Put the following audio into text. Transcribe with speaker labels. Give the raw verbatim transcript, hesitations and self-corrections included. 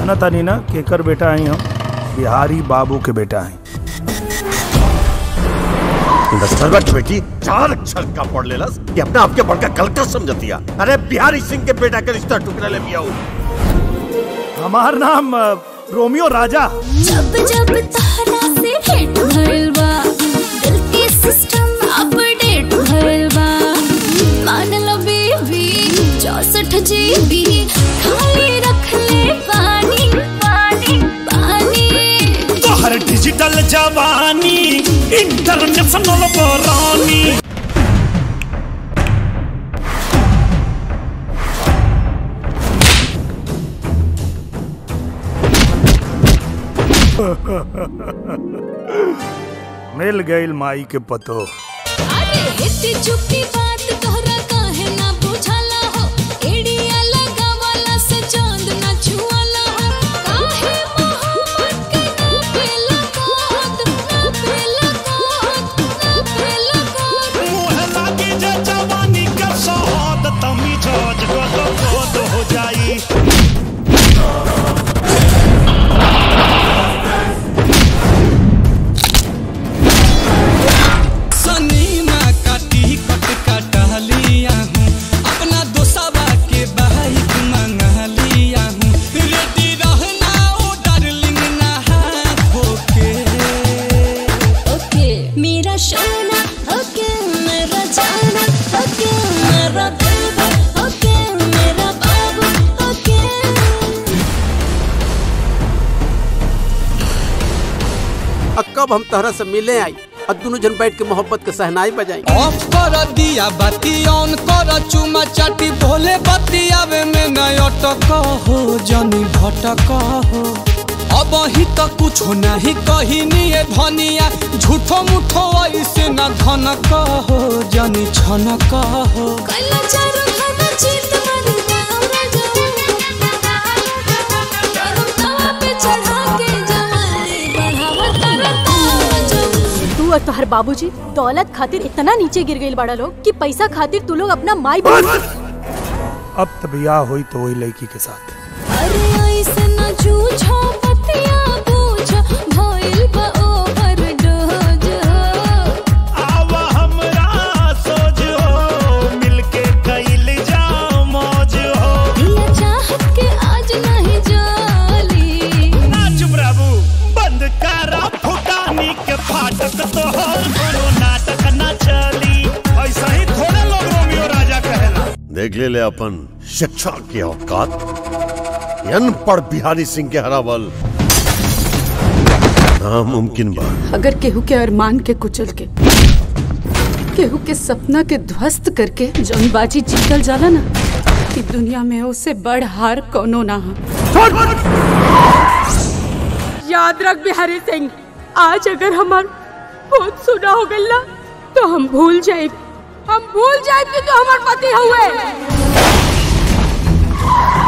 Speaker 1: जाना तानी ना केकर बेटा आई हम बिहारी बाबू के बेटा हैं।
Speaker 2: बेटी चार अक्षर का पढ़ ले कि अपने आप के बढ़कर कलेक्टर समझतिया। अरे बिहारी सिंह के बेटा के रिश्ता टुकड़ा ले लिया।
Speaker 1: हमार नाम रोमियो राजा।
Speaker 3: जब जब तारा से भेंट भइल बा दिल के सिस्टम अपडेट भइल बा। मान लो बेबी चौसठ जीबी खाली रख ले पानी पानी पानी।
Speaker 1: तोहर डिजिटल जवानी इंटरनेशनल बोरानी। मिल गई माई के पतो।
Speaker 3: अरे इतनी चुपी बात तोहरा काहे ना बुझाला हो। एड़िया लगावाला से चांद ना छुआला हो। काहे मोहब्बत के ना पेला कोत ना पेला कोत ना पेला कोत।
Speaker 1: मुँह लागी जे जवानी का शहादत तमी जज को तो हो जाई।
Speaker 4: कब हम तहरा से मिले आई और दोनों जन बैठ के मोहब्बत के सहनाई बजाई।
Speaker 5: ऑफ कर दिया बाती ऑन कर चुमा चाटी भोले बतियावे में नय अटक हो जनी भटक हो। अब ही तो कुछ नहीं कही निये धनिया झूठो मुठो ऐसे न धनक हो जनी छनक हो।
Speaker 3: कल्ला चारो खाना चित मन तारा जाऊं गरम तवा पे चढ़ा के जवानी बढ़ावा करता जाऊं।
Speaker 6: तू और तोहर बाबूजी दौलत खातिर इतना नीचे गिर गइल बड़ा लोग कि पैसा खातिर तू लोग अपना माई
Speaker 1: अब तो ब्याह हुई तो वही लड़की के साथ।
Speaker 3: अरे ऐसे न जूझो बतिया बूझो भइल बा ओवरडोज हो।
Speaker 1: आवा हमरा सोच हो मिलके कइल जाओ मौज हो।
Speaker 3: दिया चाहत के आज नहीं जाली।
Speaker 1: ना चुप रहबू बंद करा फुटानी के फाटक तोहर कोनो नाटक ना चली। ऐसा ही थोड़े लोग रोमियो राजा कहेला।
Speaker 2: देख ले ले अपन शिक्षा की औकात। अनपढ़ बिहारी सिंह के हरावल नामुमकिन बा।
Speaker 7: अगर केहू के अरमान के कुचल के केहू के सपना के ध्वस्त करके जौन बाजी जीतल जाला ना कि दुनिया में उससे बड़ हार कोनो ना हो। याद रख बिहारी सिंह, आज अगर हमार बहुत सुना हो गइल ना तो हम भूल जाए हम भूल जाए कि तू हमार पति हुए।